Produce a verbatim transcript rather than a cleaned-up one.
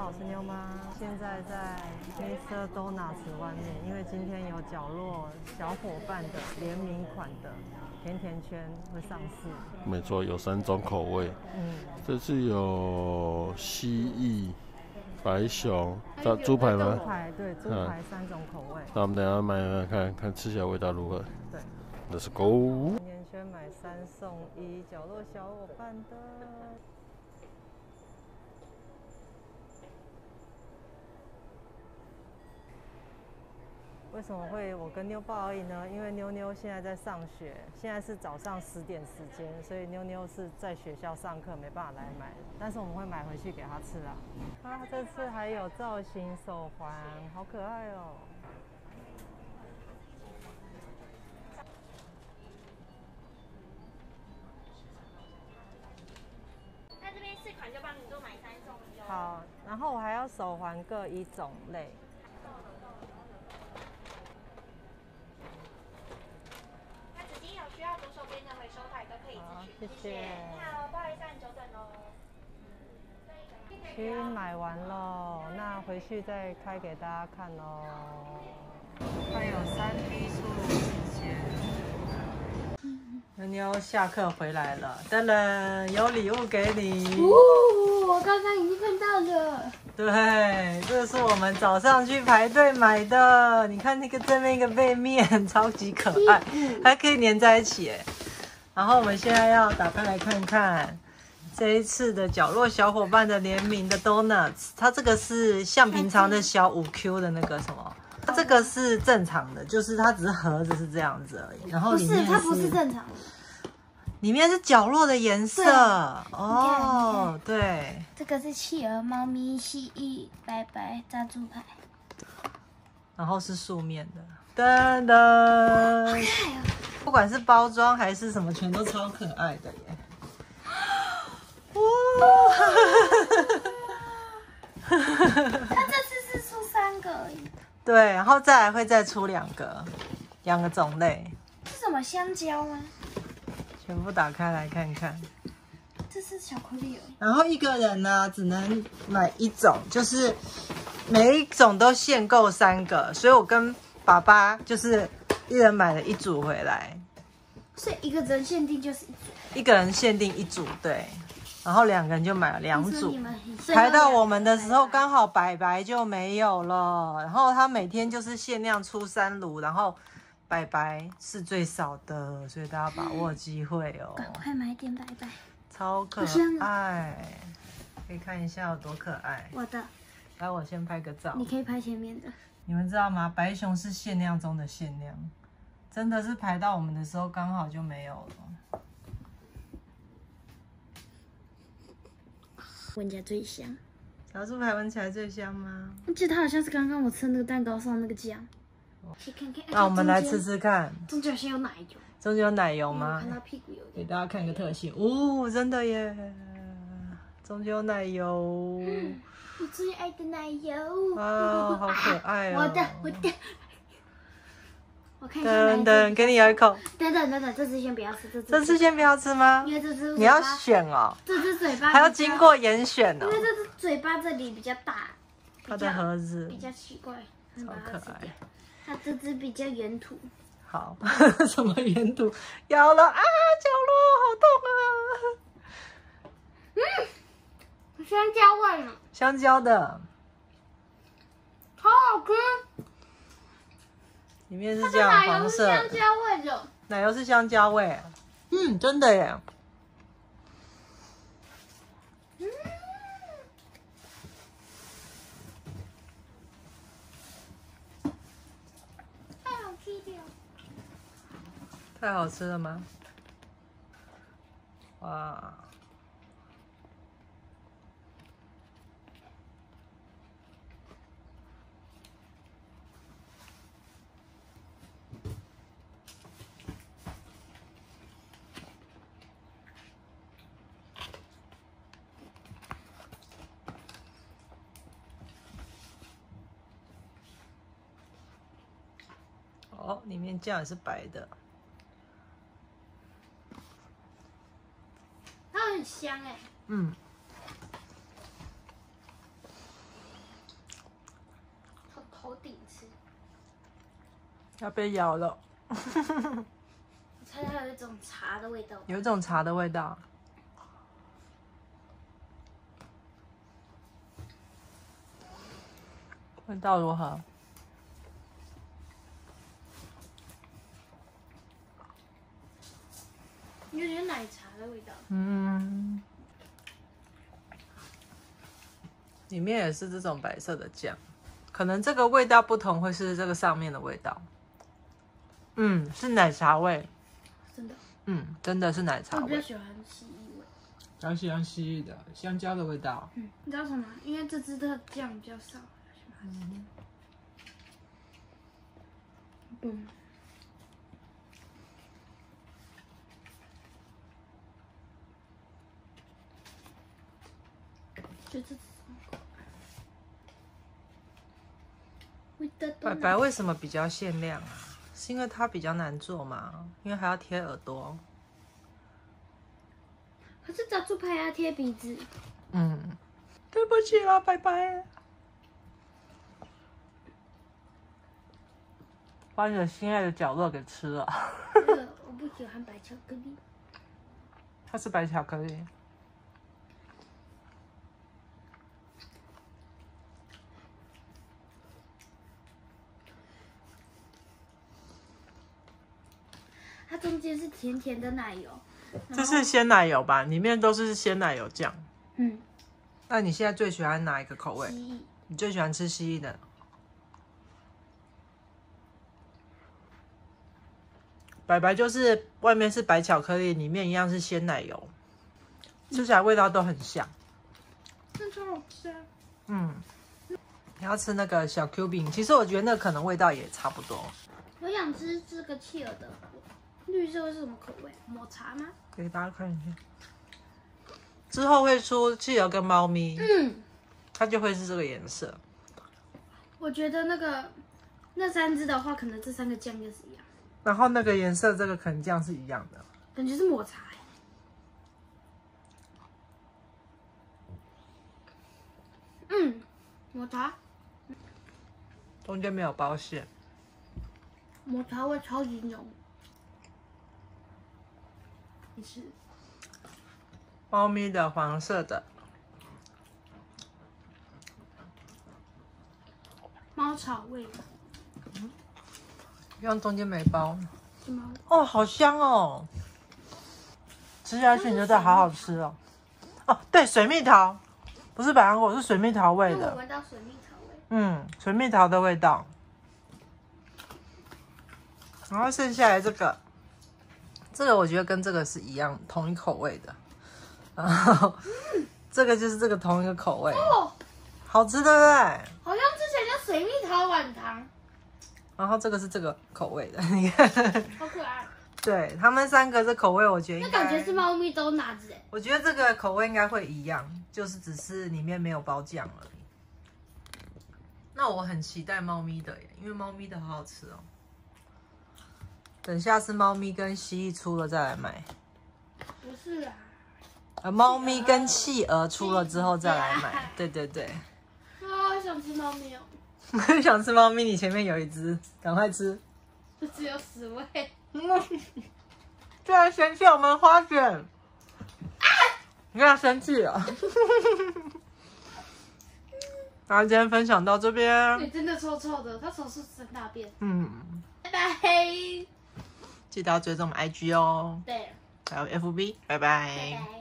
我是妞妈，现在在 Mister Donuts 外面，因为今天有角落小伙伴的联名款的甜甜圈会上市。 没错，有三种口味。嗯，这次有蜥蜴、白熊、炸猪排吗？ 猪排，对，猪排三种口味。 那我们等一下买买看看吃起来味道如何。 对 ，Let's go。 甜甜圈买三送一，角落小伙伴的。为什么会我跟妞报而已呢？因为妞妞现在在上学，现在是早上十点时间，所以妞妞是在学校上课，没办法来买。但是我们会买回去给她吃啊。啊，这次还有造型手环，好可爱哦！ 那这边四款就帮你做买三送一哦。 好，然后我还要手环各一种类。 需要左手边的回收台都可以自取， 谢谢。 你好，不好意思，你久等喽。 区买完喽，那回去再开给大家看喽。还有三 P 速录时间。妞妞下课回来了，噔噔，有礼物给你。 哦，我刚刚已经看到了。 对，这是我们早上去排队买的。你看那个正面一个背面，超级可爱，还可以粘在一起哎。然后我们现在要打开来看看这一次的角落小伙伴的联名的 Donuts， 它这个是像平常的小五 Q 的那个什么，它这个是正常的，就是它只是盒子是这样子而已。然后里面是不是，它不是正常的。 里面是角落的颜色哦，对， 这个是企鹅、猫咪、蜥蜴、白白、炸猪排， 然后是素面的，噔噔，不管是包装还是什么，全都超可爱的耶！哇， 它这次是出三个而已。 对，然后再来会再出两个，两个种类。 是什么香蕉吗？ 全部打开来看看， 这是巧克力哦。 然后一个人呢只能买一种，就是每一种都限购三个，所以我跟爸爸就是一人买了一组回来。 所以一个人限定就是一组， 一个人限定一组，对，然后两个人就买了两组。 排排到我们的时候刚好白白就没有了，然后他每天就是限量出三炉，然后。白白是最少的，所以大家把握机会哦。 赶快买点白白， 超可爱，可以看一下有多可爱。 我的， 来，我先拍个照。 你可以拍前面的。你们知道吗？白熊是限量中的限量，真的是排到我们的时候刚好就没有了。 闻起来最香。 小猪排闻起来最香吗？ 我记得它好像是刚刚我吃那个蛋糕上那个酱。看看， 那我们来吃吃看。 中间好像有奶油。 中间有奶油吗？ 我看到屁股有点。 给大家看个特写，哦，真的耶！中间有奶油。 我最爱的奶油。 啊，好可爱哦！ 我的，我的。我看一下。 等等，给你咬一口。 等等等等，这只先不要吃，这只。 这只先不要吃吗？ 因为这只你要选哦。 这只嘴巴还要经过严选哦。 因为这只嘴巴这里比较大， 它的盒子比较奇怪， 超可爱。 它这只比较圆土。 好，什么圆土？咬了啊，角落好痛啊！ 嗯，香蕉味呢？ 香蕉的， 好好吃。 里面是这样黄色。 香蕉味的。 奶油是香蕉味，嗯，真的耶。 嗯。 太好吃了吗？哇！哦，里面酱也是白的。 它很香哎。 嗯。 头顶吃。 要被咬了。 我猜它有一种茶的味道。 有一种茶的味道。味道如何？ 有点奶茶的味道。 嗯，里面也是这种白色的酱，可能这个味道不同，会是这个上面的味道。嗯，是奶茶味。 真的。 嗯，真的是奶茶味。 我比较喜欢蜥蜴味。 比较喜欢蜥蜴的香蕉的味道。 嗯，你知道什么？因为这支的酱比较少。嗯。嗯。就这种。 白白为什么比较限量啊？是因为它比较难做吗？因为还要贴耳朵。 可是炸猪排要贴鼻子。 嗯，对不起啦，白白。把你的心爱的角落给吃了。 那个我不喜欢白巧克力。 它是白巧克力。 它中间是甜甜的奶油。 这是鲜奶油吧？里面都是鲜奶油酱。 嗯。 那你现在最喜欢哪一个口味？ 蜥蜴。 你最喜欢吃蜥蜴的？白白就是外面是白巧克力，里面一样是鲜奶油，吃起来味道都很像。 那超好吃啊！ 嗯，你要吃那个小 Q 饼，其实我觉得那可能味道也差不多。 我想吃这个企鹅的绿色是什么口味？抹茶吗？ 给大家看一下，之后会出企鹅跟猫咪， 嗯， 它就会是这个颜色。 我觉得那个那三只的话，可能这三个酱就是一样。 然后那个颜色，这个肯酱是一样的， 感觉是抹茶。嗯，抹茶， 中间没有包馅， 抹茶味超级浓。你吃？ 猫咪的黄色的， 猫草味。 用中间没包。 是吗？ 哦，好香哦！吃下去你觉得好好吃哦。哦，对，水蜜桃，不是百香果，是水蜜桃味的。 我闻到水蜜桃味。 嗯，水蜜桃的味道。然后剩下来这个，这个我觉得跟这个是一样，同一口味的。然后、嗯、这个就是这个同一个口味，哦，好吃对不对？ 好像之前叫水蜜桃软糖。 然后这个是这个口味的，你看， 好可爱。 对他们三个这口味，我觉得应该那感觉是猫咪都拿着哎。 我觉得这个口味应该会一样，就是只是里面没有包酱而已。那我很期待猫咪的耶，因为猫咪的好好吃哦。等下次猫咪跟蜥蜴出了再来买。 不是啊。 呃，猫咪跟企鹅出了之后再来买。对对对。 啊，想吃猫咪哦。 想吃猫咪，你前面有一只，赶快吃。 这只有十位。 居然嫌弃我们花卷，啊、你看生气了。那今天分享到这边。 你真的臭臭的，它手是生大便。 嗯， 拜拜。 记得要追踪我们 I G 哦。 对。 还有 F B， 拜拜。 拜拜。